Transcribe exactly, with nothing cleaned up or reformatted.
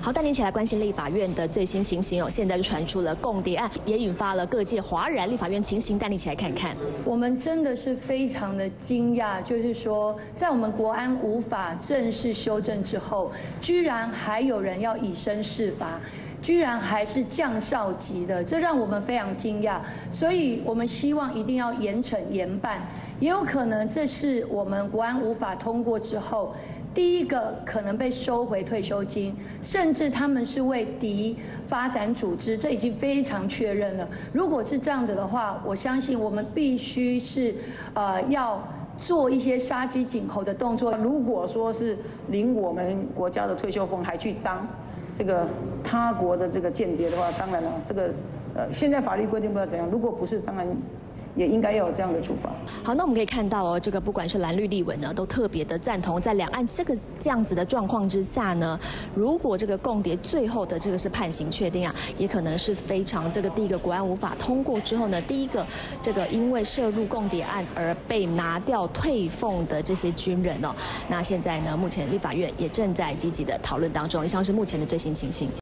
好，带您一起来关心立法院的最新情形哦。现在就传出了共谍案，也引发了各界哗然。立法院情形，带您一起来看看。 我们真的是非常的惊讶，就是说，在我们国安无法正式修正之后，居然还有人要以身试法。 居然还是降少级的，这让我们非常惊讶。所以我们希望一定要严惩严办，也有可能这是我们国安无法通过之后，第一个可能被收回退休金，甚至他们是为敌发展组织，这已经非常确认了。如果是这样子的话，我相信我们必须是呃要做一些杀鸡儆猴的动作。 如果说是领我们国家的退休俸还去当 这个他国的这个间谍的话，当然了，这个呃，现在法律规定不知道怎样，如果不是，当然也应该要有这样的处罚。 好，那我们可以看到哦，这个不管是蓝绿立委呢，都特别的赞同，在两岸这个这样子的状况之下呢，如果这个共谍最后的这个是判刑确定啊，也可能是非常这个第一个国安无法通过之后呢，第一个这个因为涉入共谍案而被拿掉退俸的这些军人哦，那现在呢，目前立法院也正在积极的讨论当中。以上是目前的最新情形。